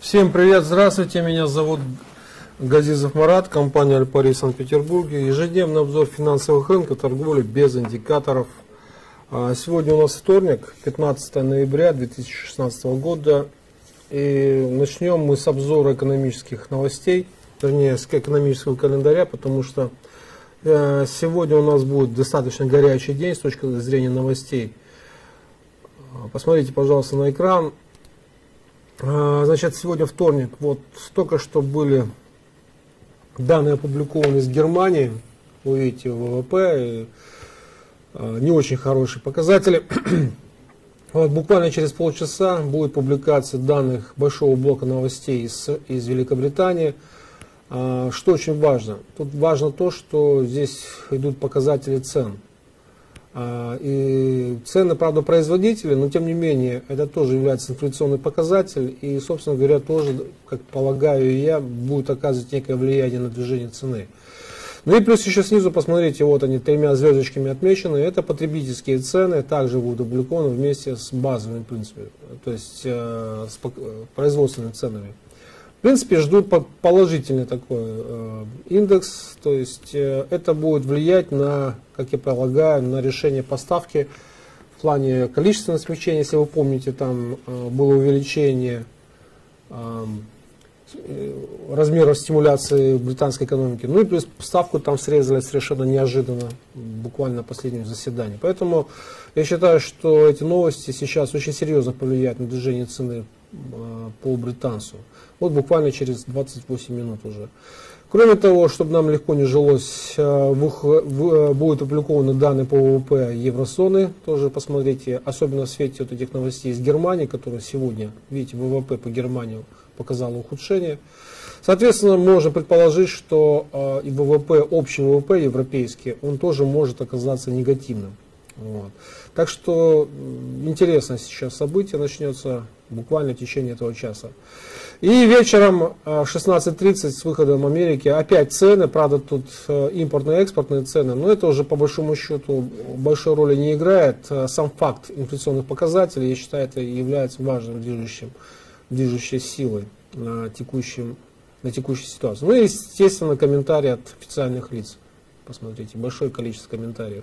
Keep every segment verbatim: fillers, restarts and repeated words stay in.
Всем привет, здравствуйте, меня зовут Газизов Марат, компания Альпари в Санкт-Петербурге. Ежедневный обзор финансовых рынков, торговли без индикаторов. Сегодня у нас вторник, пятнадцатое ноября две тысячи шестнадцатого года. И начнем мы с обзора экономических новостей, вернее с экономического календаря, потому что сегодня у нас будет достаточно горячий день с точки зрения новостей. Посмотрите, пожалуйста, на экран. Значит, сегодня вторник. Вот только что были данные опубликованы из Германии. Вы видите, ВВП, не очень хорошие показатели. Вот, буквально через полчаса будет публикация данных большого блока новостей из, из Великобритании. Что очень важно? Тут важно то, что здесь идут показатели цен. И цены, правда, производителей, но тем не менее, это тоже является инфляционный показатель. И, собственно говоря, тоже, как полагаю я, будет оказывать некое влияние на движение цены. Ну и плюс еще снизу, посмотрите, вот они тремя звездочками отмечены. Это потребительские цены, также будут опубликованы вместе с базовыми, в принципе, то есть э, с производственными ценами. В принципе, ждут положительный такой э, индекс, то есть э, это будет влиять на, как я полагаю, на решение поставки в плане количественного смягчения. Если вы помните, там э, было увеличение э, размеров стимуляции британской экономики. Ну и плюс ставку там срезали совершенно неожиданно, буквально на последнем заседании. Поэтому я считаю, что эти новости сейчас очень серьезно повлияют на движение цены э, по британцу. Вот буквально через двадцать восемь минут уже. Кроме того, чтобы нам легко не жилось, будут опубликованы данные по ВВП еврозоны. Тоже посмотрите, особенно в свете вот этих новостей из Германии, которые сегодня, видите, ВВП по Германии показало ухудшение. Соответственно, можно предположить, что и ВВП, общий ВВП европейский, он тоже может оказаться негативным. Вот. Так что интересно сейчас событие начнется буквально в течение этого часа. И вечером в шестнадцать тридцать с выходом Америки опять цены, правда тут импортные и экспортные цены, но это уже по большому счету большой роли не играет. Сам факт инфляционных показателей, я считаю, это является важным движущим, движущей силой на, текущем, на текущей ситуации. Ну и естественно комментарии от официальных лиц. Посмотрите, большое количество комментариев.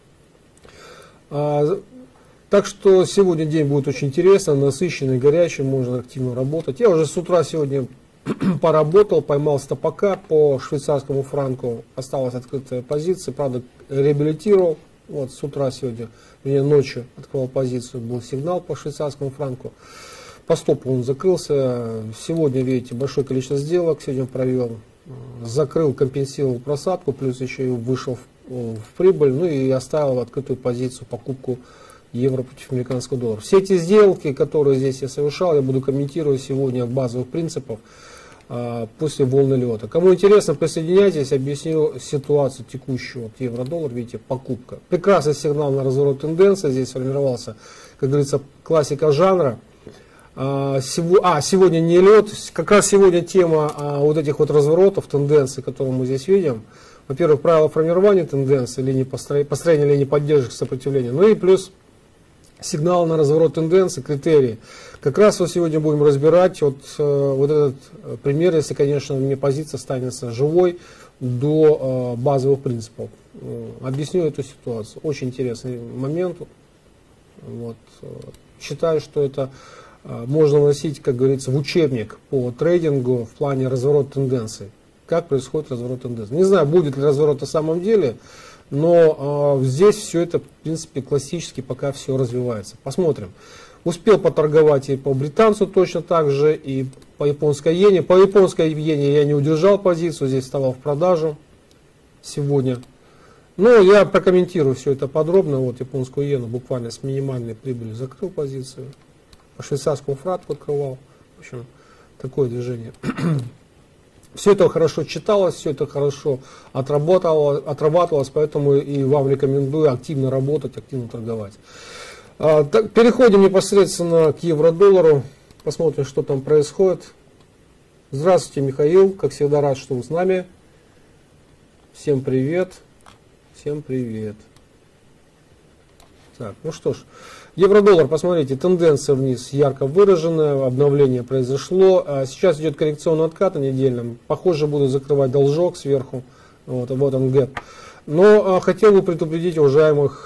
Так что сегодня день будет очень интересный, насыщенный, горячий, можно активно работать. Я уже с утра сегодня поработал, поймал стопака по швейцарскому франку, осталась открытая позиция, правда реабилитировал. Вот с утра сегодня, вернее ночью открывал позицию, был сигнал по швейцарскому франку. По стопу он закрылся. Сегодня, видите, большое количество сделок сегодня провел, закрыл, компенсировал просадку, плюс еще и вышел в, в прибыль, ну и оставил открытую позицию покупку евро против американского доллара. Все эти сделки, которые здесь я совершал, я буду комментировать сегодня базовых принципов а, после волны лета. Кому интересно, присоединяйтесь, объясню ситуацию текущую. Вот евро-доллар, видите, покупка. Прекрасный сигнал на разворот тенденции. Здесь сформировался, как говорится, классика жанра. А, сего, а сегодня не лед. Как раз сегодня тема а, вот этих вот разворотов, тенденций, которые мы здесь видим. Во-первых, правила формирования тенденции, линии построения, построения линии поддержки, сопротивления. Ну и плюс сигнал на разворот тенденции, критерии. Как раз вот сегодня будем разбирать вот, э, вот этот пример, если, конечно, мне позиция останется живой до э, базовых принципов. Э, объясню эту ситуацию. Очень интересный момент. Вот. Считаю, что это э, можно вносить, как говорится, в учебник по трейдингу в плане разворота тенденций. Как происходит разворот тенденций. Не знаю, будет ли разворот на самом деле, но э, здесь все это, в принципе, классически пока все развивается. Посмотрим. Успел поторговать и по британцу точно так же, и по японской иене. По японской иене я не удержал позицию, здесь вставал в продажу сегодня. Но я прокомментирую все это подробно. Вот японскую иену буквально с минимальной прибылью закрыл позицию. По швейцарскому франку открывал. В общем, такое движение. Все это хорошо читалось, все это хорошо отрабатывалось, отрабатывалось, поэтому и вам рекомендую активно работать, активно торговать. А, так, переходим непосредственно к евро-доллару, посмотрим, что там происходит. Здравствуйте, Михаил, как всегда рад, что вы с нами. Всем привет, всем привет. Так, ну что ж, евро-доллар, посмотрите, тенденция вниз ярко выраженная, обновление произошло. А сейчас идет коррекционный откат на недельном. Похоже, буду закрывать должок сверху. Вот, вот он гэп. Но а, хотел бы предупредить уважаемых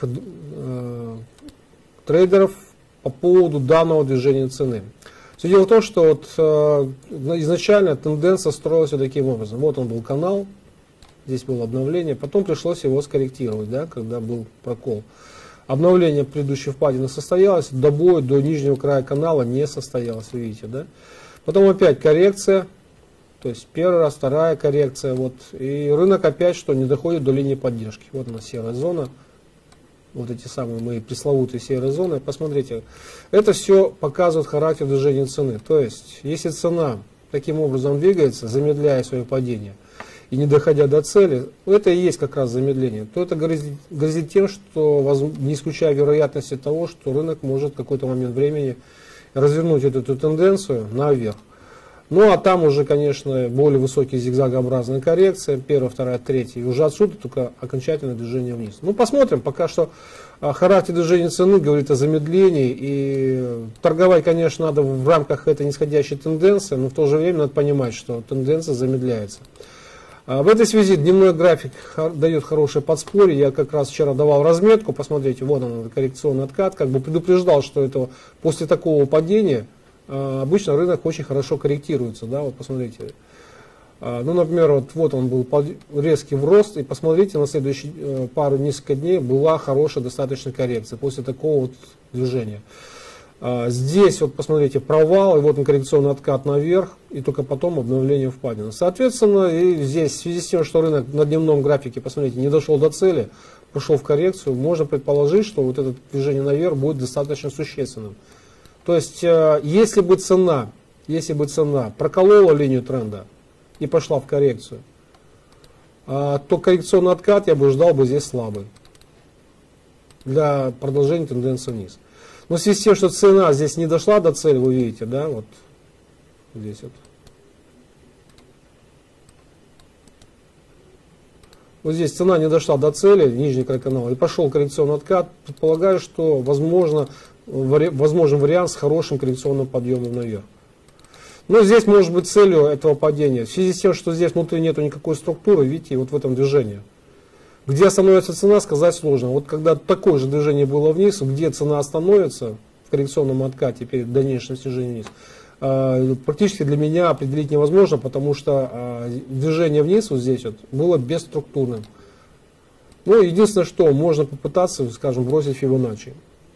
э, трейдеров по поводу данного движения цены. Все дело в том, что вот, э, изначально тенденция строилась вот таким образом. Вот он был канал, здесь было обновление, потом пришлось его скорректировать, да, когда был прокол. Обновление предыдущей впадины состоялось, до боя, до нижнего края канала не состоялось, вы видите, да. Потом опять коррекция, то есть первый раз, вторая коррекция, вот, и рынок опять что, не доходит до линии поддержки. Вот она серая зона, вот эти самые мои пресловутые серые зоны. Посмотрите, это все показывает характер движения цены. То есть, если цена таким образом двигается, замедляя свое падение, и не доходя до цели, это и есть как раз замедление, то это грозит, грозит тем, что, не исключая вероятности того, что рынок может в какой-то момент времени развернуть эту, эту тенденцию наверх. Ну а там уже, конечно, более высокие зигзагообразные коррекции, первая, вторая, третья, и уже отсюда только окончательное движение вниз. Ну посмотрим, пока что характер движения цены говорит о замедлении, и торговать, конечно, надо в рамках этой нисходящей тенденции, но в то же время надо понимать, что тенденция замедляется. В этой связи дневной график дает хорошее подспорье. Я как раз вчера давал разметку. Посмотрите, вот он, коррекционный откат. Как бы предупреждал, что это после такого падения обычно рынок очень хорошо корректируется. Да? Вот посмотрите. Ну, например, вот, вот он был резкий в рост. И посмотрите, на следующие пару несколько дней была хорошая достаточно коррекция после такого вот движения. Здесь вот посмотрите провал, и вот он коррекционный откат наверх, и только потом обновление впадины. Соответственно, и здесь в связи с тем, что рынок на дневном графике, посмотрите, не дошел до цели, пошел в коррекцию, можно предположить, что вот это движение наверх будет достаточно существенным. То есть, если бы цена, если бы цена проколола линию тренда и пошла в коррекцию, то коррекционный откат я бы ждал бы здесь слабый для продолжения тенденции вниз. Но в связи с тем, что цена здесь не дошла до цели, вы видите, да, вот здесь вот. Вот здесь цена не дошла до цели, нижний край канала, и пошел коррекционный откат. Предполагаю, что возможно, вари, возможен вариант с хорошим коррекционным подъемом наверх. Но здесь может быть целью этого падения. В связи с тем, что здесь внутри нету никакой структуры, видите, вот в этом движении. Где остановится цена, сказать сложно. Вот когда такое же движение было вниз, где цена остановится в коррекционном откате перед дальнейшим снижением вниз, практически для меня определить невозможно, потому что движение вниз вот здесь вот было бесструктурным. Ну, единственное, что можно попытаться, скажем, бросить Фибоначчи.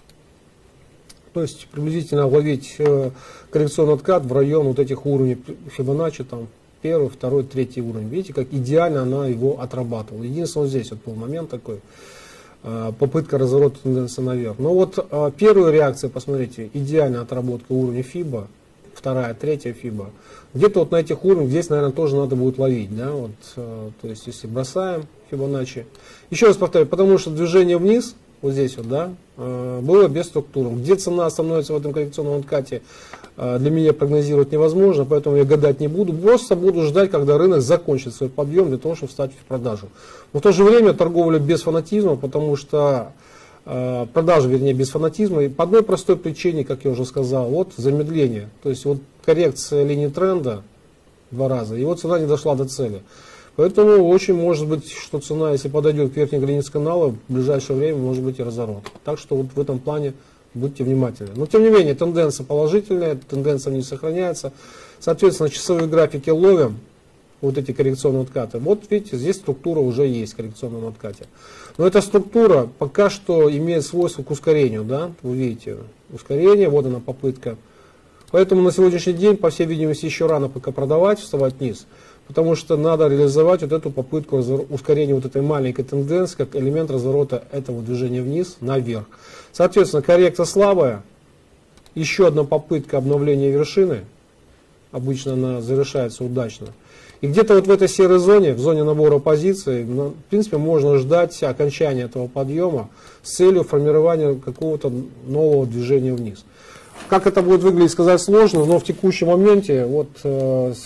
То есть приблизительно ловить коррекционный откат в район вот этих уровней Фибоначчи, там, первый, второй, третий уровень. Видите, как идеально она его отрабатывала. Единственное, вот здесь вот был момент такой, попытка разворота тенденции наверх. Но вот первая реакция, посмотрите, идеальная отработка уровня Фибо, вторая, третья Фибо. Где-то вот на этих уровнях здесь, наверное, тоже надо будет ловить. Да? Вот, то есть, если бросаем Фибоначчи. Еще раз повторяю, потому что движение вниз, вот здесь вот, да, было бесструктурным. Где цена остановится в этом коррекционном откате, для меня прогнозировать невозможно, поэтому я гадать не буду. Просто буду ждать, когда рынок закончит свой подъем для того, чтобы встать в продажу. Но в то же время торговля без фанатизма, потому что э, продажа, вернее, без фанатизма. И по одной простой причине, как я уже сказал, вот замедление. То есть вот коррекция линии тренда два раза, и вот цена не дошла до цели. Поэтому очень может быть, что цена, если подойдет к верхней границе канала, в ближайшее время может быть и разворот. Так что вот в этом плане будьте внимательны. Но тем не менее, тенденция положительная, тенденция не сохраняется. Соответственно, часовые графики ловим вот эти коррекционные откаты. Вот видите, здесь структура уже есть в коррекционном откате. Но эта структура пока что имеет свойство к ускорению. Да? Вы видите, ускорение, вот она попытка. Поэтому на сегодняшний день, по всей видимости, еще рано пока продавать, вставать вниз. Потому что надо реализовать вот эту попытку ускорения вот этой маленькой тенденции, как элемент разворота этого движения вниз наверх. Соответственно, коррекция слабая. Еще одна попытка обновления вершины. Обычно она завершается удачно. И где-то вот в этой серой зоне, в зоне набора позиций, в принципе, можно ждать окончания этого подъема с целью формирования какого-то нового движения вниз. Как это будет выглядеть, сказать сложно, но в текущем моменте вот э,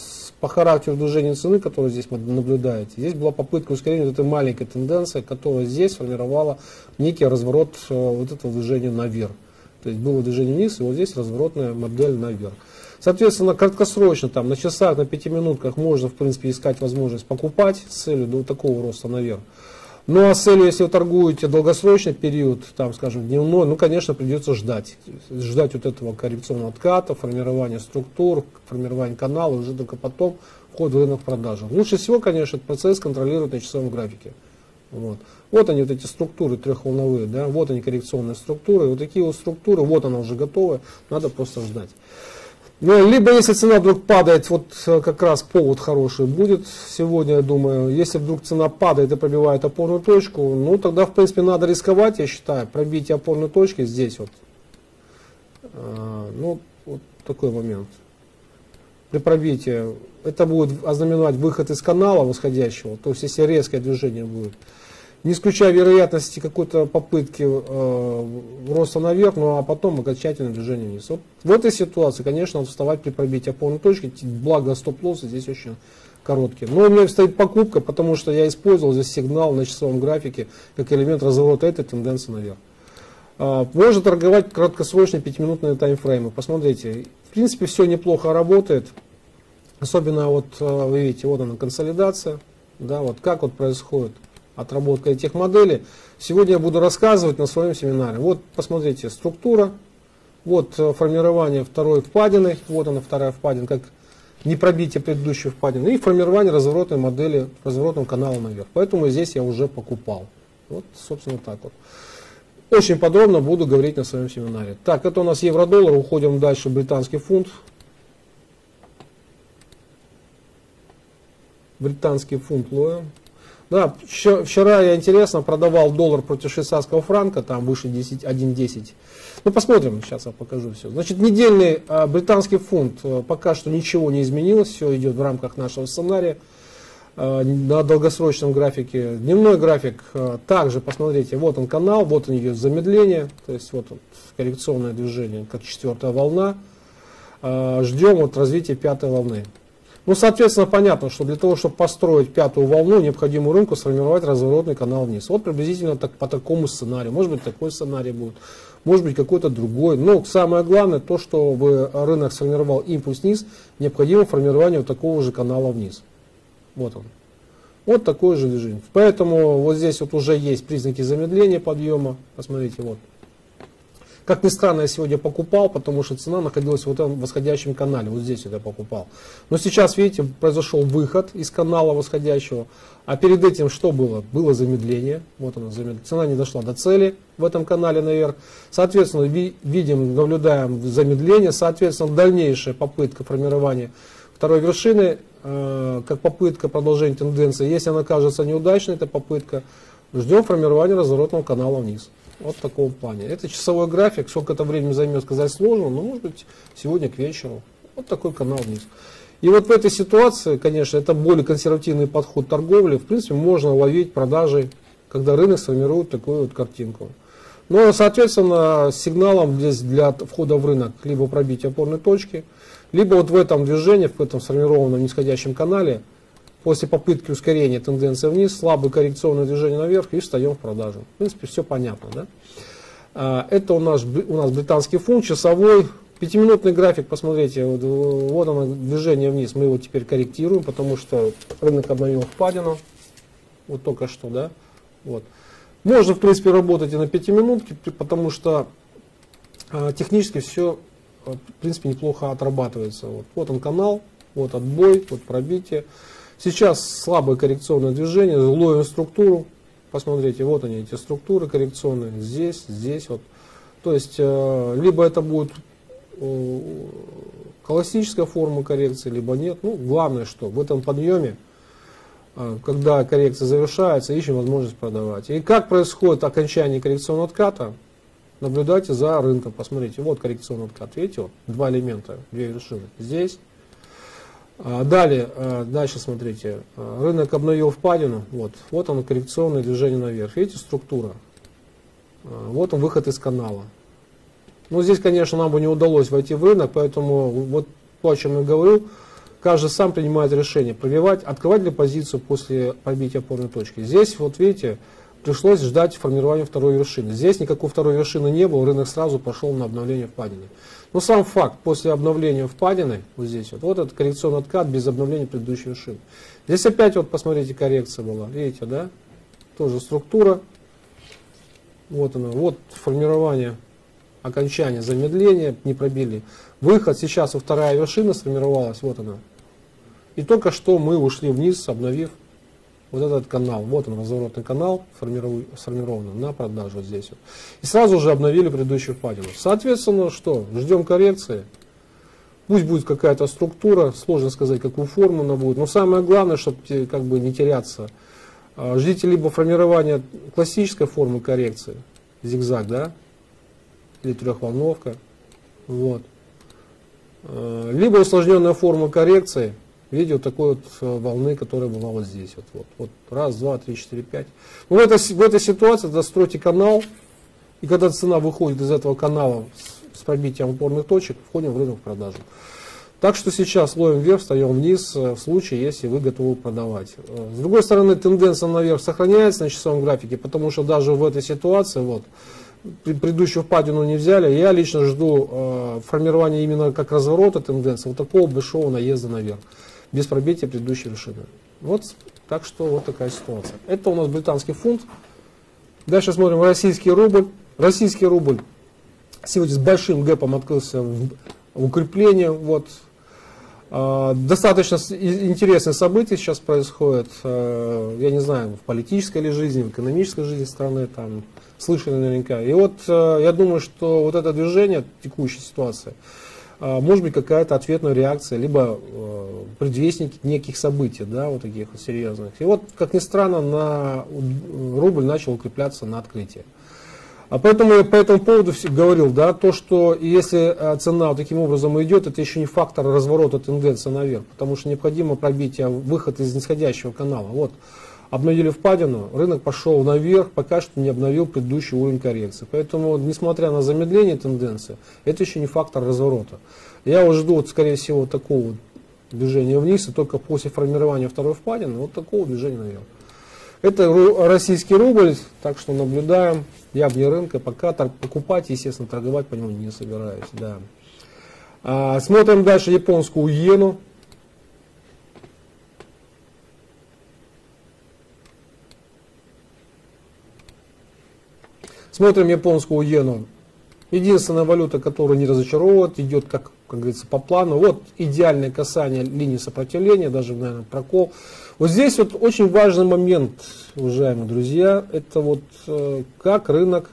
по характеру движения цены, которую здесь вы наблюдаете, здесь была попытка ускорения вот этой маленькой тенденции, которая здесь формировала некий разворот вот этого движения наверх. То есть было движение вниз, и вот здесь разворотная модель наверх. Соответственно, краткосрочно, там, на часах, на пятиминутках можно, в принципе, искать возможность покупать с целью до такого роста наверх. Ну а с целью, если вы торгуете долгосрочный период, там, скажем, дневной, ну, конечно, придется ждать. Ждать вот этого коррекционного отката, формирования структур, формирования канала, уже только потом вход в рынок продажи. Лучше всего, конечно, этот процесс контролировать на часовом графике. Вот. Вот они, вот эти структуры трехволновые, да, вот они, коррекционные структуры. Вот такие вот структуры, вот она уже готова, надо просто ждать. Ну, либо если цена вдруг падает, вот как раз повод хороший будет сегодня, я думаю. Если вдруг цена падает и пробивает опорную точку, ну тогда, в принципе, надо рисковать, я считаю, пробитие опорной точки здесь вот. А, ну, вот такой момент. При пробитии это будет ознаменовать выход из канала восходящего, то есть если резкое движение будет. Не исключая вероятности какой-то попытки э, роста наверх, ну а потом окончательное движение вниз. Вот в этой ситуации, конечно, надо вставать при пробитии опорной точки, благо стоп-лоссы здесь очень короткие. Но у меня стоит покупка, потому что я использовал здесь сигнал на часовом графике как элемент разворота этой тенденции наверх. Э, можно торговать краткосрочные пятиминутные таймфреймы. Посмотрите, в принципе, все неплохо работает. Особенно вот, вы видите, вот она консолидация, да, вот как вот происходит отработка этих моделей. Сегодня я буду рассказывать на своем семинаре. Вот посмотрите, структура, вот формирование второй впадины, вот она вторая впадина, как не пробитие предыдущей впадины, и формирование разворотной модели, разворотного канала наверх. Поэтому здесь я уже покупал. Вот, собственно, так вот. Очень подробно буду говорить на своем семинаре. Так, это у нас евро-доллар, уходим дальше, британский фунт. Британский фунт лоем. Да, вчера я интересно продавал доллар против швейцарского франка, там выше один десять. Ну посмотрим, сейчас я покажу все. Значит, недельный а, британский фунт, пока что ничего не изменилось, все идет в рамках нашего сценария а, на долгосрочном графике. Дневной график а, также, посмотрите, вот он канал, вот он идет замедление, то есть вот он, коррекционное движение, как четвертая волна. А, ждем вот развития пятой волны. Ну, соответственно, понятно, что для того, чтобы построить пятую волну, необходимо рынку сформировать разворотный канал вниз. Вот приблизительно так, по такому сценарию. Может быть, такой сценарий будет, может быть, какой-то другой. Но самое главное, то, чтобы рынок сформировал импульс вниз, необходимо формирование вот такого же канала вниз. Вот он. Вот такое же движение. Поэтому вот здесь вот уже есть признаки замедления подъема. Посмотрите, вот. Как ни странно, я сегодня покупал, потому что цена находилась в этом восходящем канале. Вот здесь я покупал. Но сейчас, видите, произошел выход из канала восходящего. А перед этим что было? Было замедление. Вот оно, замедление. Цена не дошла до цели в этом канале наверх. Соответственно, ви видим, наблюдаем замедление. Соответственно, дальнейшая попытка формирования второй вершины, э, как попытка продолжения тенденции. Если она окажется неудачной, эта попытка, ждем формирования разворотного канала вниз. Вот в таком плане. Это часовой график. Сколько это времени займет, сказать сложно, но может быть сегодня к вечеру. Вот такой канал вниз. И вот в этой ситуации, конечно, это более консервативный подход торговли. В принципе, можно ловить продажи, когда рынок сформирует такую вот картинку. Но, соответственно, сигналом здесь для входа в рынок либо пробитие опорной точки, либо вот в этом движении, в этом сформированном нисходящем канале, после попытки ускорения тенденции вниз, слабое коррекционное движение наверх и встаем в продажу. В принципе, все понятно. Да? Это у нас, у нас британский фунт, часовой, пятиминутный график, посмотрите, вот, вот оно движение вниз, мы его теперь корректируем, потому что рынок обновил впадину, вот только что, да. Вот. Можно, в принципе, работать и на пятиминутке, потому что э, технически все, в принципе, неплохо отрабатывается. Вот, вот он канал, вот отбой, вот пробитие. Сейчас слабое коррекционное движение, ловим структуру, посмотрите, вот они, эти структуры коррекционные, здесь, здесь, вот. То есть, э, либо это будет э, классическая форма коррекции, либо нет. Ну, главное, что в этом подъеме, э, когда коррекция завершается, ищем возможность продавать. И как происходит окончание коррекционного отката, наблюдайте за рынком, посмотрите, вот коррекционный откат, видите, вот, два элемента, две вершины, здесь. Далее, дальше смотрите, рынок обновил впадину, вот, вот оно коррекционное движение наверх, видите, структура, вот он выход из канала. Ну, здесь, конечно, нам бы не удалось войти в рынок, поэтому вот то, о чем я говорю, каждый сам принимает решение, пробивать, открывать ли позицию после пробития опорной точки. Здесь, вот видите, пришлось ждать формирования второй вершины. Здесь никакой второй вершины не было, рынок сразу пошел на обновление впадины. Но сам факт, после обновления впадины, вот здесь вот, вот этот коррекционный откат без обновления предыдущей вершины. Здесь опять, вот посмотрите, коррекция была, видите, да? Тоже структура. Вот она, вот формирование, окончание замедления, не пробили. Выход, сейчас вот вторая вершина сформировалась, вот она. И только что мы ушли вниз, обновив вот этот канал. Вот он, разворотный канал, сформированный на продажу вот здесь. Вот. И сразу же обновили предыдущую впадину. Соответственно, что? Ждем коррекции. Пусть будет какая-то структура, сложно сказать, какую форму она будет. Но самое главное, чтобы как бы не теряться. Ждите либо формирования классической формы коррекции, зигзаг, да, или трехволновка. Вот. Либо усложненная форма коррекции в виде вот такой вот волны, которая была вот здесь. Вот, вот, вот. Раз, два, три, четыре, пять. Ну, в, этой, в этой ситуации достройте канал, и когда цена выходит из этого канала с, с пробитием опорных точек, входим в рынок в продажу. Так что сейчас ловим вверх, встаем вниз, в случае, если вы готовы продавать. С другой стороны, тенденция наверх сохраняется на часовом графике, потому что даже в этой ситуации, вот, предыдущую впадину не взяли, я лично жду э, формирования именно как разворота тенденции, вот такого большого наезда наверх, без пробития предыдущей вершины. Вот, так что вот такая ситуация. Это у нас британский фунт. Дальше смотрим российский рубль. Российский рубль сегодня с большим гэпом открылся в укрепление. Вот. Достаточно интересные события сейчас происходят, я не знаю, в политической ли жизни, в экономической жизни страны, там, слышали наверняка. И вот я думаю, что вот это движение, текущая ситуация, может быть какая-то ответная реакция, либо предвестник неких событий, да, вот таких вот серьезных. И вот, как ни странно, на рубль начал укрепляться на открытие. А поэтому я по этому поводу говорил, да, то, что если цена таким образом идет, это еще не фактор разворота тенденции наверх, потому что необходимо пробитие, выход из нисходящего канала. Вот, обновили впадину, рынок пошел наверх, пока что не обновил предыдущий уровень коррекции. Поэтому, несмотря на замедление тенденции, это еще не фактор разворота. Я уже жду, вот, скорее всего, такого движения вниз, и только после формирования второй впадины, вот такого движения наверх. Это российский рубль, так что наблюдаем. Я вне рынка, пока покупать, естественно, торговать по нему не собираюсь. Да. А, смотрим дальше японскую иену. Смотрим японскую иену. Единственная валюта, которая не разочаровывает, идет, как, как говорится, по плану. Вот идеальное касание линии сопротивления, даже, наверное, прокол. Вот здесь вот очень важный момент, уважаемые друзья, это вот э, как рынок,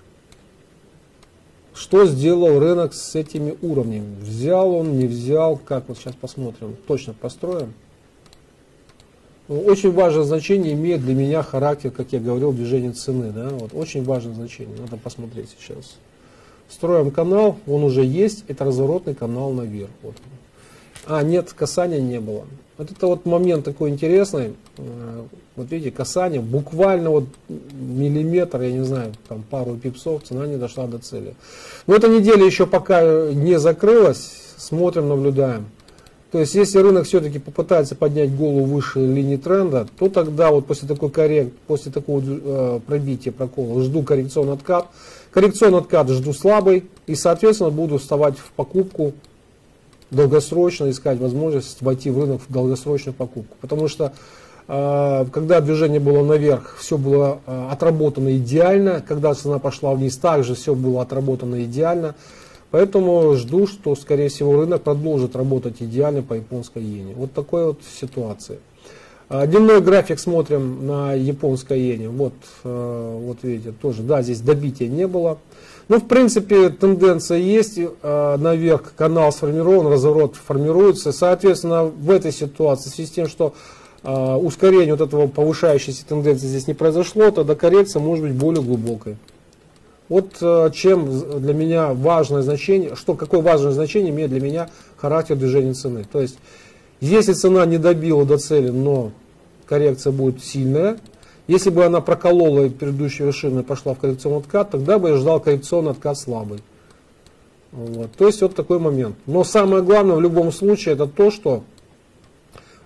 что сделал рынок с этими уровнями. Взял он, не взял, как вот сейчас посмотрим, точно построим. Очень важное значение имеет для меня характер, как я говорил, движения цены. Да? Вот, очень важное значение, надо посмотреть сейчас. Строим канал, он уже есть, это разворотный канал наверх. Вот. А, нет, касания не было. Вот это вот момент такой интересный. Вот видите, касание, буквально вот миллиметр, я не знаю, там пару пипсов, цена не дошла до цели. Но эта неделя еще пока не закрылась, смотрим, наблюдаем. То есть, если рынок все-таки попытается поднять голову выше линии тренда, то тогда вот после такой коррект, после такого э, пробития прокола жду коррекционный откат. Коррекционный откат жду слабый и, соответственно, буду вставать в покупку долгосрочно, искать возможность войти в рынок в долгосрочную покупку. Потому что, э, когда движение было наверх, все было э, отработано идеально. Когда цена пошла вниз, также все было отработано идеально. Поэтому жду, что, скорее всего, рынок продолжит работать идеально по японской иене. Вот такой вот ситуации. Дневной график смотрим на японской иене. Вот, вот видите, тоже, да, здесь добития не было. Но, в принципе, тенденция есть. Наверх канал сформирован, разворот формируется. Соответственно, в этой ситуации, в связи с тем, что ускорение вот этого повышающейся тенденции здесь не произошло, тогда коррекция может быть более глубокой. Вот чем для меня важное значение, что, какое важное значение имеет для меня характер движения цены. То есть, если цена не добила до цели, но коррекция будет сильная, если бы она проколола предыдущую вершину и пошла в коррекционный откат, тогда бы я ждал коррекционный откат слабый. Вот. То есть, вот такой момент. Но самое главное в любом случае, это то, что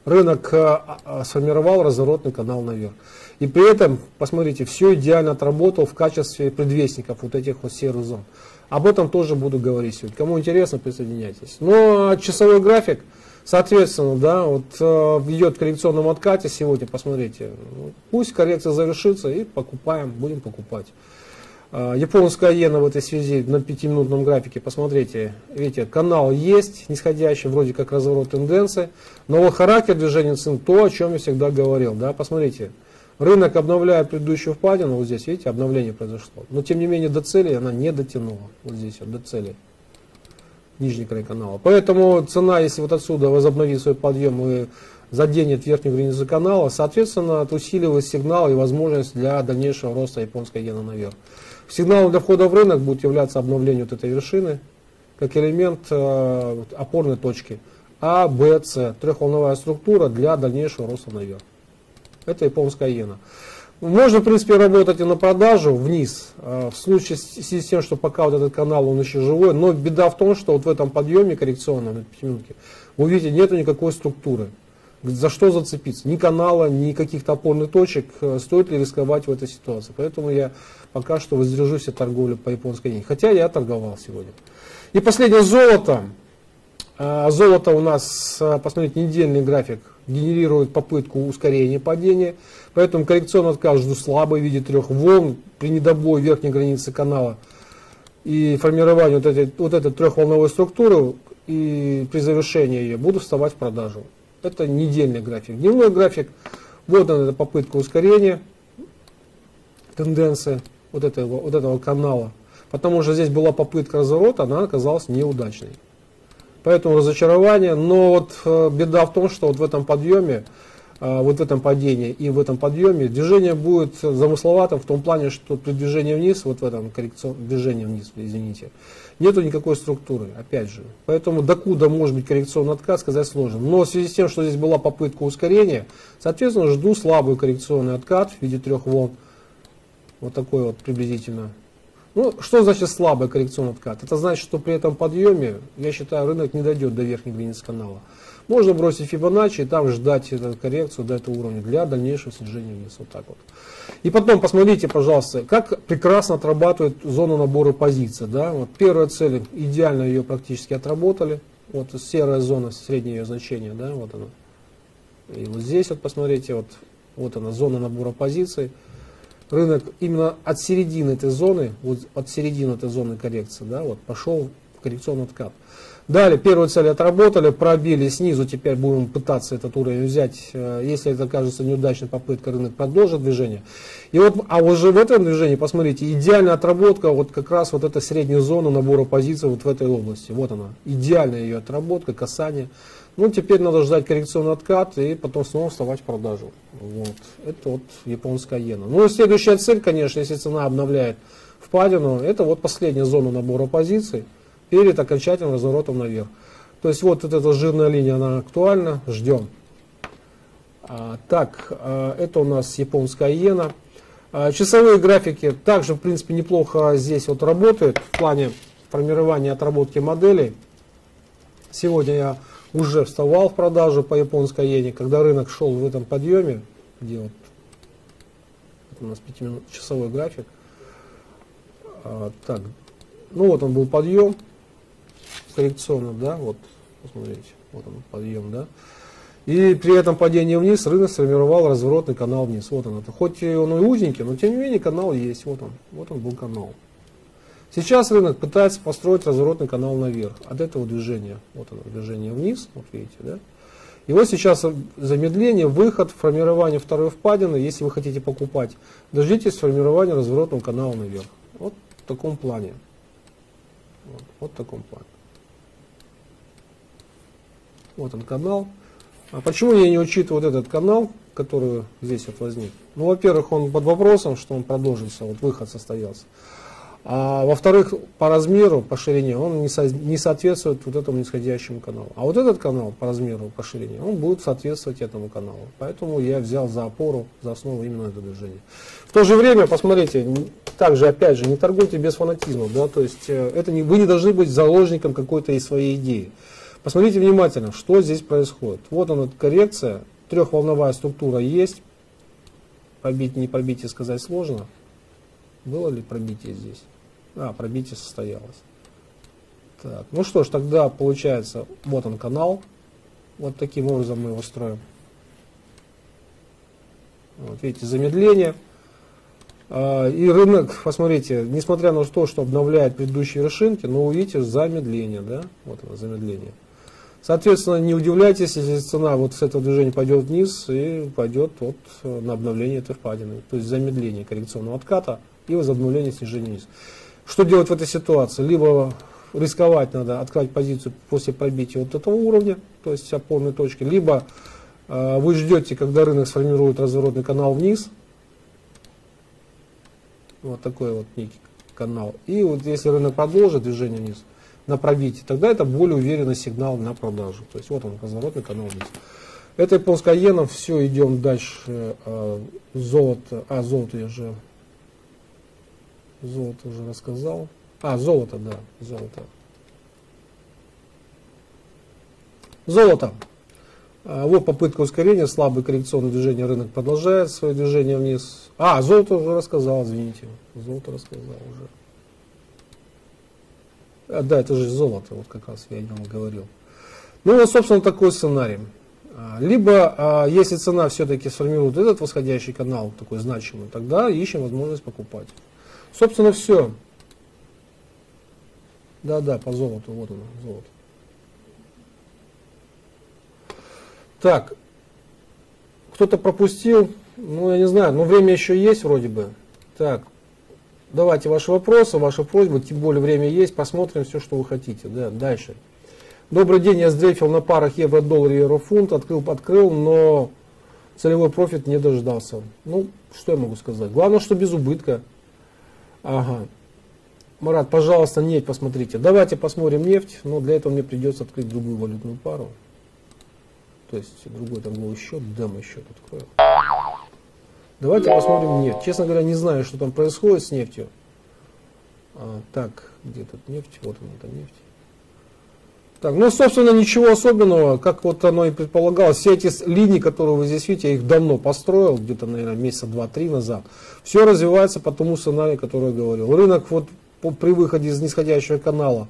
рынок сформировал разворотный канал наверх. И при этом, посмотрите, все идеально отработал в качестве предвестников вот этих вот серых зон. Об этом тоже буду говорить сегодня. Кому интересно, присоединяйтесь. Но часовой график, соответственно, да, вот идет в коррекционном откате сегодня, посмотрите. Пусть коррекция завершится и покупаем, будем покупать. Японская иена в этой связи на пятиминутном графике, посмотрите, видите, канал есть, нисходящий, вроде как разворот тенденции, но вот характер движения цен, то, о чем я всегда говорил, да, посмотрите, рынок обновляет предыдущую впадину, вот здесь, видите, обновление произошло, но тем не менее до цели она не дотянула, вот здесь, вот, до цели, нижний край канала, поэтому цена, если вот отсюда возобновит свой подъем и заденет верхнюю границу канала, соответственно, это усиливает сигнал и возможность для дальнейшего роста японской иены наверх. Сигналом для входа в рынок будет являться обновление вот этой вершины, как элемент э, опорной точки А, Б, С, трехволновая структура для дальнейшего роста наверх. Это японская иена. Можно, в принципе, работать и на продажу вниз, э, в случае с тем, что пока вот этот канал, он еще живой, но беда в том, что вот в этом подъеме коррекционном, на пятиминутке, вы видите, нету никакой структуры. За что зацепиться? Ни канала, ни каких-то опорных точек. Стоит ли рисковать в этой ситуации? Поэтому я пока что воздержусь от торговли по японской иене. Хотя я торговал сегодня. И последнее, золото. Золото у нас, посмотрите, недельный график генерирует попытку ускорения падения. Поэтому коррекционный откат жду слабый в виде трех волн при недобое верхней границы канала и формировании вот этой, вот этой трехволновой структуры. И при завершении ее буду вставать в продажу. Это недельный график. Дневной график, вот она, эта попытка ускорения, тенденция вот этого, вот этого канала. Потому что здесь была попытка разворота, она оказалась неудачной. Поэтому разочарование. Но вот э, беда в том, что вот в этом подъеме, э, вот в этом падении и в этом подъеме движение будет замысловатым в том плане, что при движении вниз, вот в этом коррекционном движении вниз, извините, нету никакой структуры, опять же. Поэтому докуда может быть коррекционный откат, сказать сложно. Но в связи с тем, что здесь была попытка ускорения, соответственно, жду слабый коррекционный откат в виде трех волн. Вот такой вот приблизительно. Ну, что значит слабый коррекционный откат? Это значит, что при этом подъеме, я считаю, рынок не дойдет до верхней границы канала. Можно бросить Фибоначчи и там ждать эту коррекцию до этого уровня для дальнейшего снижения вниз. Вот так вот. И потом посмотрите, пожалуйста, как прекрасно отрабатывает зону набора позиций. Да? Вот первая цель, идеально ее практически отработали. Вот серая зона, среднее ее значение, да, вот она. И вот здесь вот посмотрите, вот, вот она, зона набора позиций. Рынок именно от середины этой зоны, вот от середины этой зоны коррекции, да, вот пошел коррекционный откат. Далее, первую цель отработали, пробили снизу, теперь будем пытаться этот уровень взять. Если это кажется неудачной попыткой, рынок продолжит движение. И вот, а уже в этом движении, посмотрите, идеальная отработка, вот как раз вот эта средняя зона набора позиций вот в этой области. Вот она, идеальная ее отработка, касание. Ну, теперь надо ждать коррекционный откат и потом снова вставать в продажу. Вот. Это вот японская иена. Ну, и следующая цель, конечно, если цена обновляет впадину, это вот последняя зона набора позиций перед окончательным разворотом наверх. То есть вот, вот эта жирная линия, она актуальна, ждем. А, так, а, это у нас японская иена. А, часовые графики также, в принципе, неплохо здесь вот работают в плане формирования и отработки моделей. Сегодня я уже вставал в продажу по японской иене, когда рынок шел в этом подъеме, где вот это у нас пятиминутный график. А, так, ну вот он был подъем коррекционно, да, вот, посмотрите, вот он подъем, да. И при этом падении вниз рынок сформировал разворотный канал вниз. Вот он, это хоть он и узенький, но тем не менее канал есть, вот он, вот он был канал. Сейчас рынок пытается построить разворотный канал наверх от этого движения. Вот оно, движение вниз, вот видите, да. И вот сейчас замедление, выход, формирование второй впадины. Если вы хотите покупать, дождитесь формирования разворотного канала наверх. Вот в таком плане. Вот, вот в таком плане. Вот он канал. А почему я не учитываю вот этот канал, который здесь вот возник? Ну, во-первых, он под вопросом, что он продолжился, вот выход состоялся. А во-вторых, по размеру, по ширине, он не, со, не соответствует вот этому нисходящему каналу. А вот этот канал по размеру, по ширине, он будет соответствовать этому каналу. Поэтому я взял за опору, за основу именно это движение. В то же время, посмотрите, также, опять же, не торгуйте без фанатизма. Да? То есть это не, вы не должны быть заложником какой-то из своей идеи. Посмотрите внимательно, что здесь происходит. Вот она коррекция, трехволновая структура есть. Пробить, не пробитие сказать сложно. Было ли пробитие здесь? А, пробитие состоялось. Так, ну что ж, тогда получается, вот он канал. Вот таким образом мы его строим. Вот видите, замедление. И рынок, посмотрите, несмотря на то, что обновляет предыдущие вершинки, но увидите замедление, да, вот оно, замедление. Соответственно, не удивляйтесь, если цена вот с этого движения пойдет вниз и пойдет вот на обновление этой впадины, то есть замедление коррекционного отката и возобновление снижения вниз. Что делать в этой ситуации? Либо рисковать надо, открыть позицию после пробития вот этого уровня, то есть опорной точки, либо э, вы ждете, когда рынок сформирует разворотный канал вниз. Вот такой вот некий канал. И вот если рынок продолжит движение вниз на пробитие, тогда это более уверенный сигнал на продажу. То есть вот он, разворотный канал вниз. Это японская иена. Все, идем дальше. Золото. А, золото я же... Золото уже рассказал. А, золото, да. Золото. Золото. Вот попытка ускорения, слабое коррекционное движение, рынок продолжает свое движение вниз. А, золото уже рассказал, извините. Золото рассказал уже. А, да, это же золото, вот как раз я о нем говорил. Ну вот, собственно, такой сценарий. Либо, если цена все-таки сформирует этот восходящий канал, такой значимый, тогда ищем возможность покупать. Собственно, все. Да-да, по золоту, вот оно, золото. Так, кто-то пропустил, ну я не знаю, но время еще есть вроде бы. Так, давайте ваши вопросы, ваши просьбы, тем более время есть, посмотрим все, что вы хотите. Да, дальше. Добрый день, я сдрейфил на парах евро-доллар и евро-фунт, открыл, открыл, но целевой профит не дождался. Ну, что я могу сказать? Главное, что без убытка. Ага. Марат, пожалуйста, нефть посмотрите. Давайте посмотрим нефть, но для этого мне придется открыть другую валютную пару. То есть другой торговый счет, демо-счет открою. Давайте посмотрим нефть. Честно говоря, не знаю, что там происходит с нефтью. А, так, где тут нефть? Вот она, это нефть. Так, ну, собственно, ничего особенного, как вот оно и предполагалось. Все эти линии, которые вы здесь видите, я их давно построил, где-то, наверное, месяца два-три назад. Все развивается по тому сценарию, который я говорил. Рынок вот по, при выходе из нисходящего канала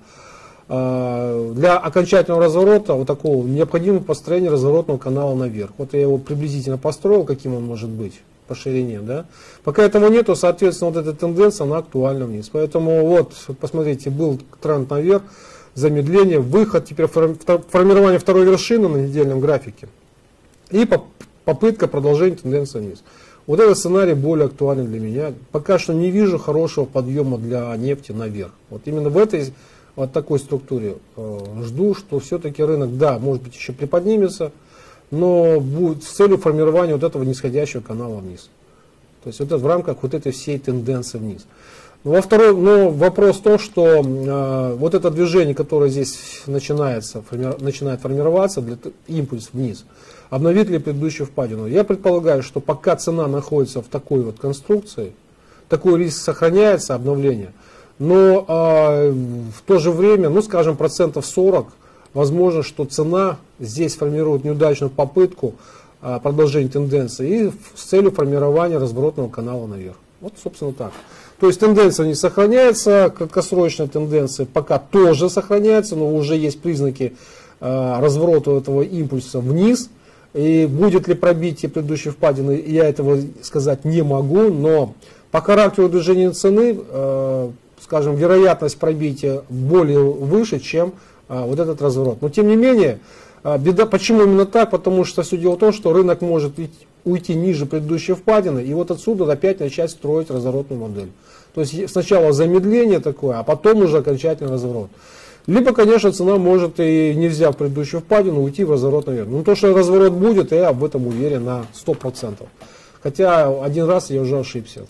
для окончательного разворота, вот такого, необходимо построение разворотного канала наверх. Вот я его приблизительно построил, каким он может быть по ширине, да. Пока этого нету, соответственно, вот эта тенденция, она актуальна вниз. Поэтому вот, посмотрите, был тренд наверх, замедление, выход, теперь формирование второй вершины на недельном графике и попытка продолжения тенденции вниз. Вот этот сценарий более актуален для меня. Пока что не вижу хорошего подъема для нефти наверх. Вот именно в этой вот такой структуре э, жду, что все-таки рынок, да, может быть, еще приподнимется, но будет с целью формирования вот этого нисходящего канала вниз. То есть вот это в рамках вот этой всей тенденции вниз. Но, во второй, но вопрос в том, что э, вот это движение, которое здесь начинается, форми, начинает формироваться, для, импульс вниз, обновит ли предыдущую впадину? Я предполагаю, что пока цена находится в такой вот конструкции, такой риск сохраняется, обновление. Но э, в то же время, ну скажем, процентов сорок, возможно, что цена здесь формирует неудачную попытку э, продолжения тенденции и с целью формирования разворотного канала наверх. Вот, собственно, так. То есть тенденция не сохраняется, краткосрочная тенденция пока тоже сохраняется, но уже есть признаки э, разворота этого импульса вниз. И будет ли пробитие предыдущей впадины, я этого сказать не могу, но по характеру движения цены, э, скажем, вероятность пробития более выше, чем а, вот этот разворот. Но тем не менее, а, беда, почему именно так? Потому что все дело в том, что рынок может уйти ниже предыдущей впадины, и вот отсюда опять начать строить разворотную модель. То есть сначала замедление такое, а потом уже окончательный разворот. Либо, конечно, цена может и не взяв предыдущую впадину, уйти в разворот наверх. Но то, что разворот будет, я об этом уверен на сто процентов. Хотя один раз я уже ошибся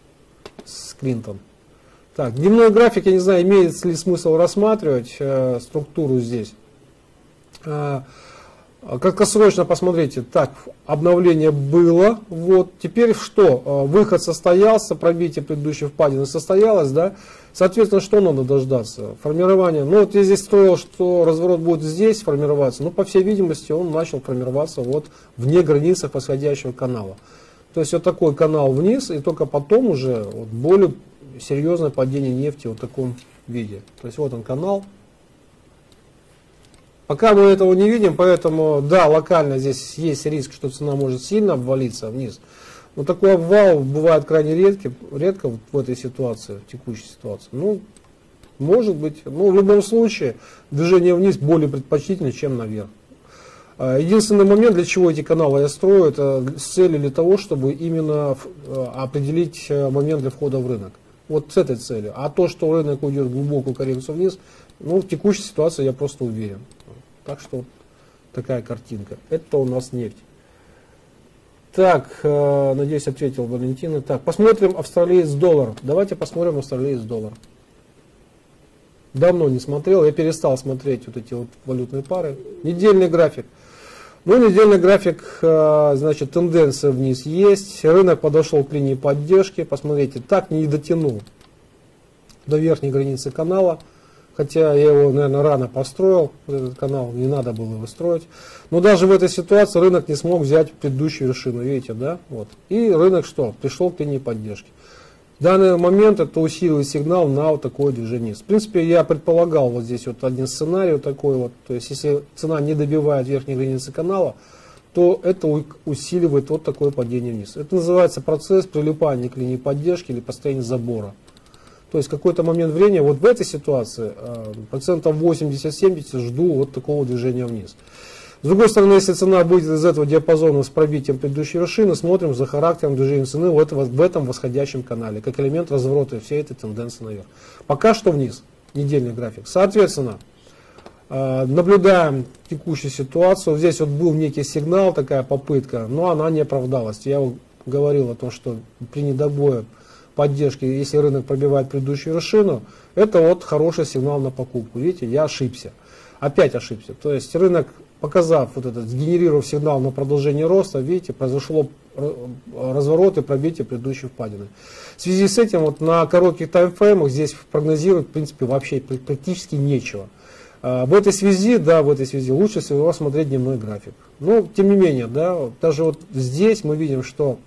с Клинтон. Так, дневной график, я не знаю, имеет ли смысл рассматривать э, структуру здесь. Э, Краткосрочно посмотрите, так, обновление было, вот, теперь что, выход состоялся, пробитие предыдущей впадины состоялось, да, соответственно, что надо дождаться? Формирование, ну вот я здесь строил, что разворот будет здесь формироваться, но по всей видимости он начал формироваться вот вне границах восходящего канала. То есть вот такой канал вниз, и только потом уже вот более серьезное падение нефти вот в таком виде. То есть вот он канал. Пока мы этого не видим, поэтому, да, локально здесь есть риск, что цена может сильно обвалиться вниз. Но такой обвал бывает крайне редкий, редко в этой ситуации, в текущей ситуации. Ну, может быть, но в любом случае движение вниз более предпочтительно, чем наверх. Единственный момент, для чего эти каналы я строю, это с целью для того, чтобы именно определить момент для входа в рынок. Вот с этой целью. А то, что рынок уйдет в глубокую коррекцию вниз, ну, в текущей ситуации я просто уверен. Так что такая картинка. Это у нас нефть. Так, э, надеюсь, ответил Валентина. Так, посмотрим австралиец доллар. Давайте посмотрим австралиец доллар. Давно не смотрел, я перестал смотреть вот эти вот валютные пары. Недельный график. Ну, недельный график, э, значит, тенденция вниз есть. Рынок подошел к линии поддержки. Посмотрите, так не дотянул до верхней границы канала. Хотя я его, наверное, рано построил, этот канал, не надо было его строить. Но даже в этой ситуации рынок не смог взять предыдущую вершину, видите, да? Вот. И рынок что? Пришел к линии поддержки. В данный момент это усиливает сигнал на вот такое движение. В принципе, я предполагал вот здесь вот один сценарий вот такой вот. То есть, если цена не добивает верхней границы канала, то это усиливает вот такое падение вниз. Это называется процесс прилипания к линии поддержки или построения забора. То есть в какой-то момент времени, вот в этой ситуации, процентов восемьдесят-семьдесят жду вот такого движения вниз. С другой стороны, если цена будет из этого диапазона с пробитием предыдущей вершины, смотрим за характером движения цены в этом, в этом восходящем канале, как элемент разворота всей этой тенденции наверх. Пока что вниз, недельный график. Соответственно, наблюдаем текущую ситуацию. Здесь вот был некий сигнал, такая попытка, но она не оправдалась. Я говорил о том, что при недобое поддержки, если рынок пробивает предыдущую вершину, это вот хороший сигнал на покупку. Видите, я ошибся. Опять ошибся. То есть рынок, показав вот этот, сгенерировав сигнал на продолжение роста, видите, произошло разворот и пробитие предыдущей впадины. В связи с этим вот на коротких таймфреймах здесь прогнозировать в принципе вообще практически нечего. В этой связи, да, в этой связи лучше всего смотреть дневной график. Но тем не менее, да, даже вот здесь мы видим, что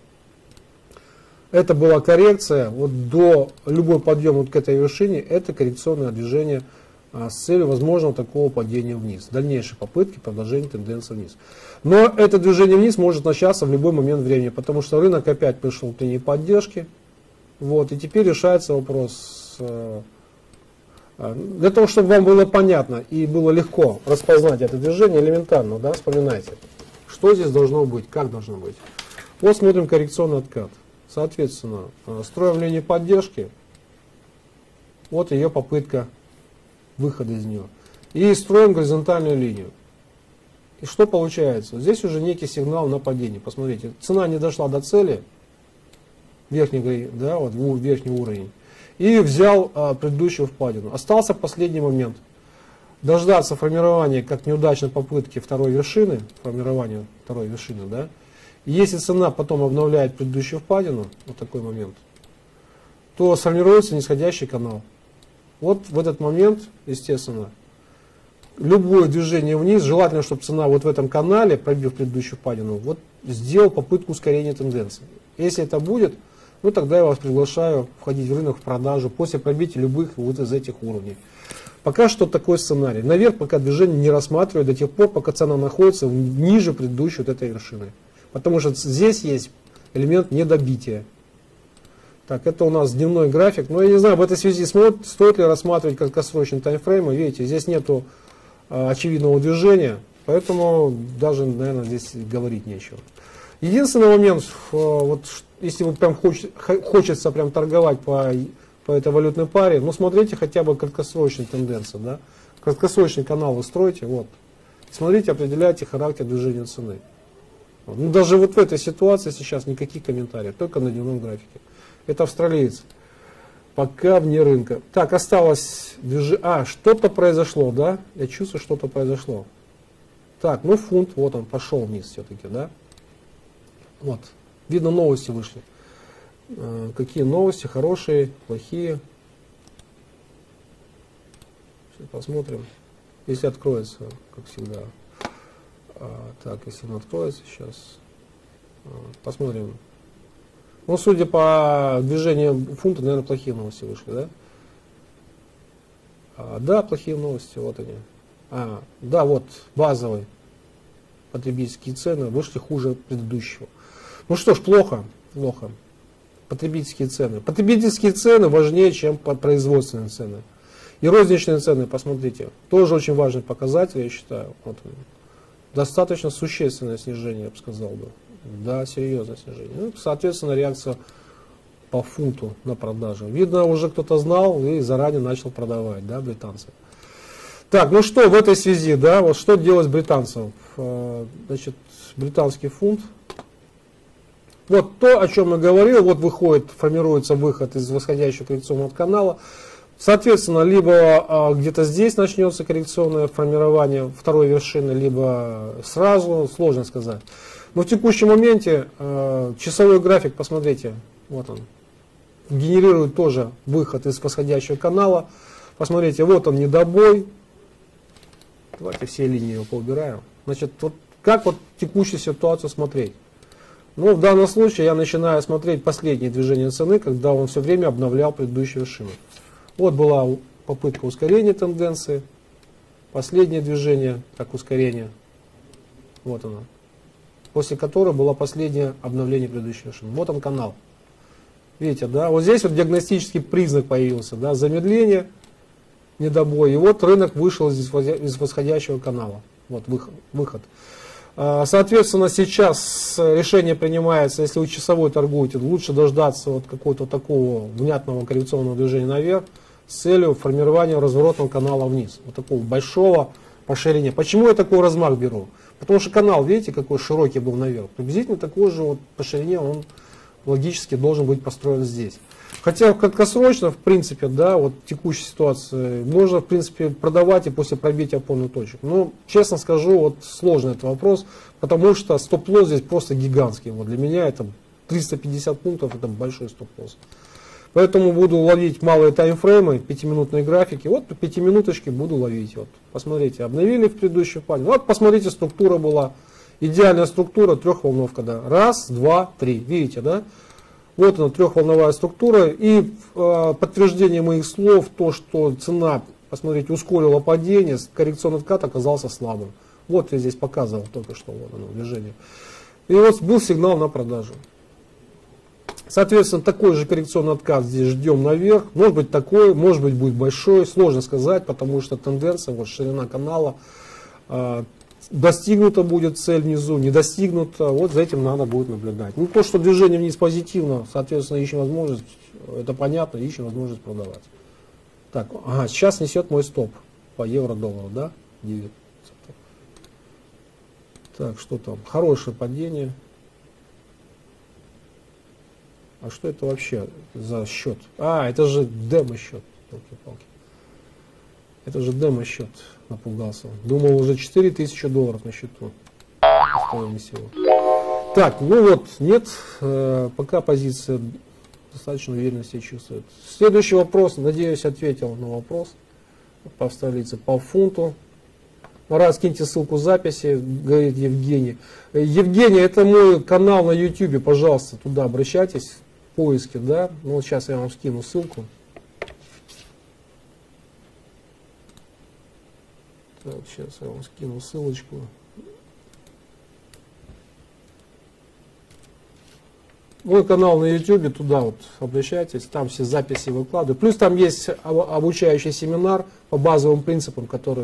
это была коррекция, вот до любой подъем вот к этой вершине, это коррекционное движение а, с целью возможного такого падения вниз. Дальнейшие попытки продолжения тенденции вниз. Но это движение вниз может начаться в любой момент времени, потому что рынок опять пришел к линии поддержки. Вот, и теперь решается вопрос, э, э, для того, чтобы вам было понятно и было легко распознать это движение, элементарно, да, вспоминайте, что здесь должно быть, как должно быть. Вот смотрим коррекционный откат. Соответственно, строим линию поддержки, вот ее попытка выхода из нее. И строим горизонтальную линию. И что получается? Здесь уже некий сигнал на падение. Посмотрите, цена не дошла до цели, верхний, да, вот, верхний уровень, и взял а, предыдущую впадину. Остался последний момент. Дождаться формирования, как неудачной попытки второй вершины, формирования второй вершины, да. Если цена потом обновляет предыдущую впадину, вот такой момент, то сформируется нисходящий канал. Вот в этот момент, естественно, любое движение вниз, желательно, чтобы цена вот в этом канале, пробив предыдущую впадину, вот сделал попытку ускорения тенденции. Если это будет, ну тогда я вас приглашаю входить в рынок в продажу после пробития любых вот из этих уровней. Пока что такой сценарий. Наверх пока движение не рассматриваю до тех пор, пока цена находится ниже предыдущей вот этой вершины. Потому что здесь есть элемент недобития. Так, это у нас дневной график. Но я не знаю, в этой связи стоит ли рассматривать краткосрочный таймфрейм. Видите, здесь нету а, очевидного движения. Поэтому даже, наверное, здесь говорить нечего. Единственный момент, а, вот, если вот прям хоч, хочется прям торговать по, по этой валютной паре, ну смотрите хотя бы краткосрочные тенденции. Да? Краткосрочный канал вы строите. Вот. Смотрите, определяйте характер движения цены. Ну, даже вот в этой ситуации сейчас никаких комментариев, только на дневном графике. Это австралиец. Пока вне рынка. Так, осталось движение. А, что-то произошло, да? Я чувствую, что-то произошло. Так, ну фунт, вот он, пошел вниз все-таки, да. Вот, видно, новости вышли. Э, какие новости, хорошие, плохие. Сейчас посмотрим. Если откроется, как всегда. А, так, если он откроется сейчас, а, посмотрим. Ну, судя по движению фунта, наверное, плохие новости вышли, да? А, да, плохие новости, вот они. А, да, вот, базовые потребительские цены вышли хуже предыдущего. Ну что ж, плохо, плохо. Потребительские цены. Потребительские цены важнее, чем производственные цены. И розничные цены, посмотрите, тоже очень важный показатель, я считаю. Вот, достаточно существенное снижение, я бы сказал бы. Да, серьезное снижение. Ну, соответственно, реакция по фунту на продажу. Видно, уже кто-то знал и заранее начал продавать, да, британцы. Так, ну что в этой связи, да, вот что делать британцам? Значит, британский фунт. Вот то, о чем я говорил, вот выходит, формируется выход из восходящего коррекционного канала. Соответственно, либо где-то здесь начнется коррекционное формирование второй вершины, либо сразу, сложно сказать. Но в текущем моменте э, часовой график, посмотрите, вот он, генерирует тоже выход из восходящего канала. Посмотрите, вот он недобой. Давайте все линии его поубираем. Значит, вот как вот текущую ситуацию смотреть? Ну, в данном случае я начинаю смотреть последние движения цены, когда он все время обновлял предыдущую вершину. Вот была попытка ускорения тенденции. Последнее движение, как ускорение. Вот оно. После которой было последнее обновление предыдущей вершины. Вот он канал. Видите, да? Вот здесь вот диагностический признак появился. Да? Замедление, недобой. И вот рынок вышел из восходящего канала. Вот выход. Соответственно, сейчас решение принимается, если вы часовой торгуете, лучше дождаться вот какого-то такого внятного коррекционного движения наверх с целью формирования разворотного канала вниз. Вот такого большого по ширине. Почему я такой размах беру? Потому что канал, видите, какой широкий был наверх. Приблизительно такой же вот по ширине он логически должен быть построен здесь. Хотя краткосрочно, в принципе, да, вот текущей ситуации можно, в принципе, продавать и после пробития опорных точек. Но, честно скажу, вот сложный этот вопрос, потому что стоп-лосс здесь просто гигантский. Вот для меня это триста пятьдесят пунктов, это большой стоп-лосс. Поэтому буду ловить малые таймфреймы, пятиминутные графики. Вот по пятиминуточке буду ловить. Вот, посмотрите, обновили в предыдущую панель. Вот, посмотрите, структура была. Идеальная структура, трехволновка. Да. Раз, два, три. Видите, да? Вот она, трехволновая структура. И э, подтверждение моих слов, то, что цена, посмотрите, ускорила падение, коррекционный откат оказался слабым. Вот я здесь показывал только что вот оно, движение. И вот был сигнал на продажу. Соответственно, такой же коррекционный откат здесь ждем наверх. Может быть такой, может быть будет большой. Сложно сказать, потому что тенденция, вот ширина канала, э, достигнута будет цель внизу, не достигнута. Вот за этим надо будет наблюдать. Ну, то, что движение вниз позитивно, соответственно, ищем возможность, это понятно, ищем возможность продавать. Так, ага, сейчас несет мой стоп по евро-доллару, да? девятьсот. Так, что там? Хорошее падение. А что это вообще за счет? А, это же демо-счет. Это же демо-счет. Напугался. Думал, уже четыре тысячи долларов на счету. Так, ну вот, нет. Э, пока позиция достаточно уверенно себя чувствует. Следующий вопрос. Надеюсь, ответил на вопрос по австралийцу. По фунту. Раз, скиньте ссылку записи, говорит Евгений. Евгений, это мой канал на YouTube, пожалуйста, туда обращайтесь. Поиски, да, ну вот сейчас я вам скину ссылку. Так, сейчас я вам скину ссылочку. Мой канал на YouTube, туда вот обращайтесь, там все записи выкладываю. Плюс там есть обучающий семинар по базовым принципам, который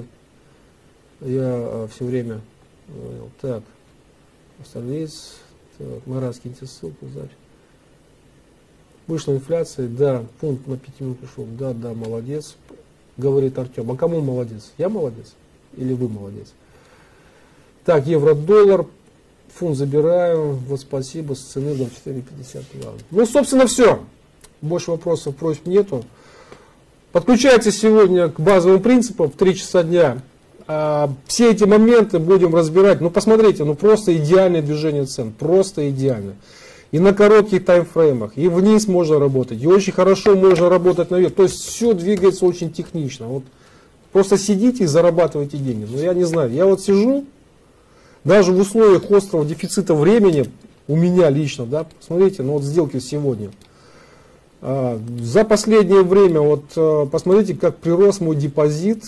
я все время говорил. Так, австралиец, так, Марат, скиньте ссылку, запись. Вышла инфляция, да, пункт на пяти минут ушел, да, да, молодец, говорит Артем. А кому молодец? Я молодец или вы молодец? Так, евро-доллар, фунт забираю, вот спасибо, с цены двадцать четыре пятьдесят два. Ну, собственно, все. Больше вопросов, просьб нету. Подключайтесь сегодня к базовым принципам в три часа дня. А, все эти моменты будем разбирать. Ну, посмотрите, ну просто идеальное движение цен, просто идеально. И на коротких таймфреймах, и вниз можно работать, и очень хорошо можно работать наверх. То есть все двигается очень технично. Вот просто сидите и зарабатывайте деньги. Ну, я не знаю, я вот сижу, даже в условиях острого дефицита времени, у меня лично, да, посмотрите, ну вот сделки сегодня. А, за последнее время, вот посмотрите, как прирос мой депозит.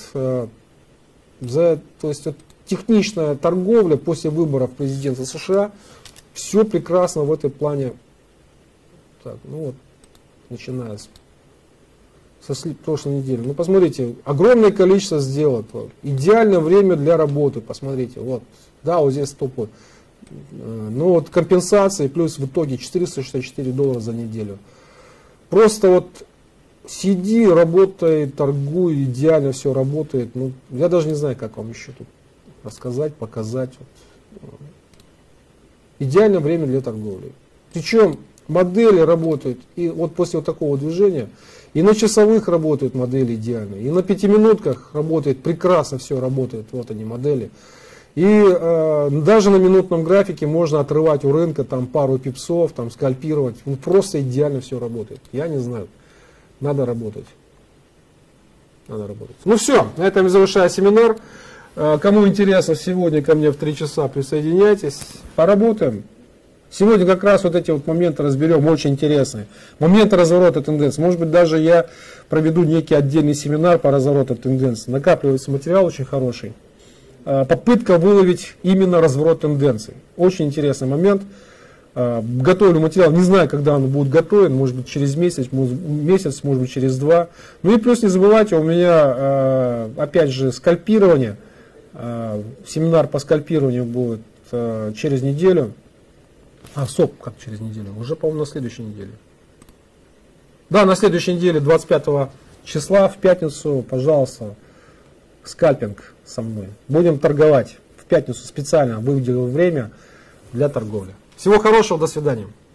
За, то есть вот, техничная торговля после выборов президента США, все прекрасно в этой плане. Так, ну вот, начиная с, со прошлой недели. Ну посмотрите, огромное количество сделок. Вот, идеальное время для работы, посмотрите. Вот, да, вот здесь топовый. Ну вот компенсации плюс в итоге четыреста шестьдесят четыре доллара за неделю. Просто вот сиди, работай, торгуй, идеально все работает. Ну, я даже не знаю, как вам еще тут рассказать, показать. Вот. Идеальное время для торговли. Причем модели работают, и вот после вот такого движения, и на часовых работают модели идеально, и на пятиминутках работает прекрасно, все работает, вот они модели. И э, даже на минутном графике можно отрывать у рынка там пару пипсов, там скальпировать, ну, просто идеально все работает. Я не знаю. Надо работать. Надо работать. Ну все, на этом я завершаю семинар. Кому интересно, сегодня ко мне в три часа присоединяйтесь. Поработаем. Сегодня как раз вот эти вот моменты разберем, очень интересные. Моменты разворота тенденций. Может быть, даже я проведу некий отдельный семинар по развороту тенденций. Накапливается материал очень хороший. Попытка выловить именно разворот тенденций. Очень интересный момент. Готовлю материал, не знаю, когда он будет готовен, может быть через месяц, месяц, может быть через два. Ну и плюс не забывайте, у меня опять же скальпирование, семинар по скальпированию будет через неделю. А, стоп, как через неделю? Уже, по-моему, на следующей неделе. Да, на следующей неделе, двадцать пятого числа, в пятницу, пожалуйста, скальпинг со мной. Будем торговать. В пятницу специально выделил время для торговли. Всего хорошего, до свидания.